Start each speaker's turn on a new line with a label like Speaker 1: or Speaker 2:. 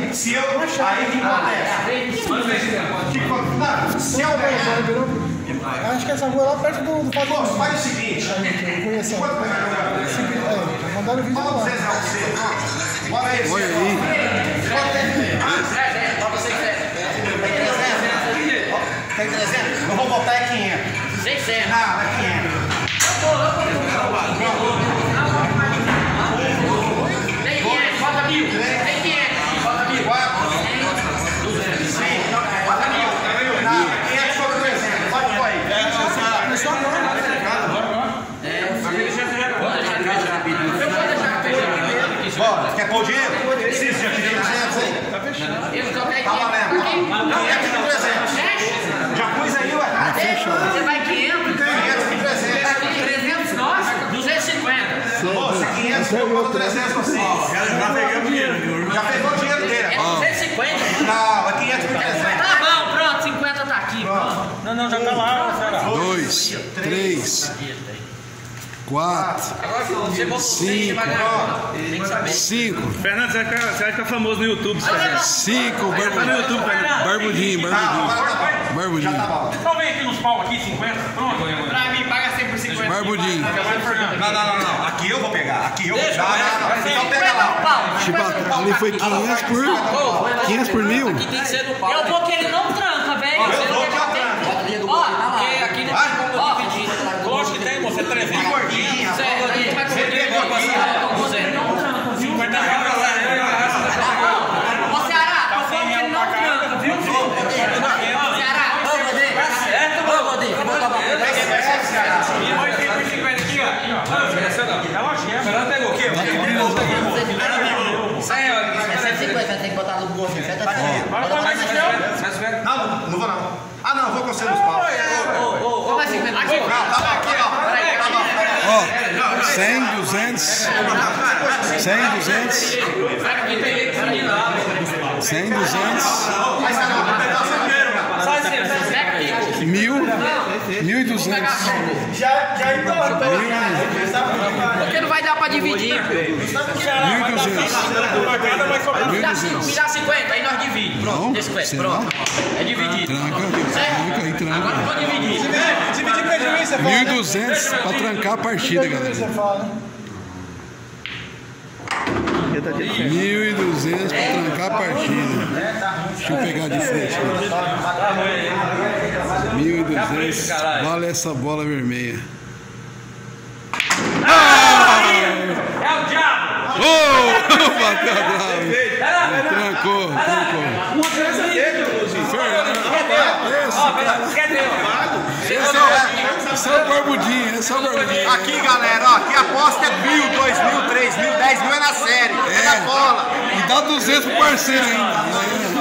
Speaker 1: se eu... Aí o que acontece? Se eu ganhar...
Speaker 2: Acho que essa rua é lá perto do
Speaker 1: Moço, faz o seguinte.
Speaker 2: Mandaram o vídeo lá.
Speaker 1: Bora aí.
Speaker 3: Olha aí.
Speaker 1: Tem 300? Não vou botar é 500.
Speaker 4: 600.
Speaker 1: Não, é 500.
Speaker 4: Tem 500, bota 1000. Tem 500, bota 1000.
Speaker 1: 4, 200. Sim, bota 1000. Não, 500 sobre 300. Pode pôr aí.
Speaker 2: Começou agora.
Speaker 1: Bora, quer pôr o dinheiro? Preciso, já tirei 200 aí.
Speaker 4: Eu só tenho
Speaker 1: Tá valendo. 500 e 300. Já pus aí, ué.
Speaker 4: Você vai 500?
Speaker 1: 500 e 300.
Speaker 4: 300 nós? 250.
Speaker 1: Moça, 500 eu boto 300 você.
Speaker 5: Já pegamos dinheiro.
Speaker 1: Já pegou o dinheiro dele.
Speaker 4: É 250?
Speaker 1: Não, é 500 e 300.
Speaker 4: Tá bom, pronto, 50 tá aqui. Pronto.
Speaker 5: Não, já tá lá, será?
Speaker 3: 2, 3, 4,
Speaker 4: Agora você voltou
Speaker 3: 5,
Speaker 4: vai ganhar. Tem que saber.
Speaker 3: 5,
Speaker 5: Fernando, você vai ficar famoso no YouTube, Fernando.
Speaker 3: 5,
Speaker 5: Tá no YouTube, Fernando.
Speaker 3: barbudinho.
Speaker 1: Já tá bom.
Speaker 5: Então vem aqui nos pau aqui, 50. Pronto.
Speaker 4: Pra mim, paga sempre por 50.
Speaker 3: Barbudinho.
Speaker 1: Não. Aqui eu vou pegar. Aqui eu vou pegar. Então pega lá.
Speaker 4: Pau.
Speaker 3: Chibata, ali foi 500 por 1000.
Speaker 4: Aqui tem que ser no pau. Eu vou que ele não tranca, velho.
Speaker 1: Eu vou que eu tranco.
Speaker 4: Ó, porque aqui não tem como dividir.
Speaker 5: Lógico que tem, você é 300.
Speaker 1: Gordinha.
Speaker 4: Certo, a gente vai comer com você. Não tranca, viu?
Speaker 5: 50 reais pra lá,
Speaker 4: Ô, Ceará, tô falando que ele não tranca, viu? Ceará, ô, Godê. Certo, ô, Godê. Vou botar pra você.
Speaker 5: E vai ter por 50 aqui, ó. É lógico, Fernando pegou o quê?
Speaker 4: É 150, tem que botar no bolso.
Speaker 1: Não vou não. Ah, não, vou com você nos paus.
Speaker 4: Ô, vai 50. Aqui,
Speaker 1: Não, tá bom, aqui, ó.
Speaker 3: Ó, 100, 200, 100, 200, 100, 200, 1000, 1.200.
Speaker 2: Já entrou.
Speaker 4: Porque não vai dar pra dividir.
Speaker 3: 1.200.
Speaker 4: Me dá 50, aí nós dividimos. Pronto, deixa eu ver. Pronto. É dividido.
Speaker 3: Tranca aí,
Speaker 4: Agora
Speaker 3: tranca.
Speaker 4: vou dividir.
Speaker 2: Dividir prejuízo, você fala.
Speaker 3: 1.200 pra trancar a partida, galera.
Speaker 2: Você fala, né?
Speaker 3: 1.200 pra trancar a partida. Deixa eu pegar de frente. 1.200. Vale essa bola vermelha.
Speaker 5: É o diabo!
Speaker 3: Bateu a trave. Trancou. Esse é o barbudinho,
Speaker 1: Aqui, galera, ó, aqui a aposta é 1.000, 2.000, 3.000, 10.000 é na série. É na bola.
Speaker 3: E dá 200 pro parceiro ainda.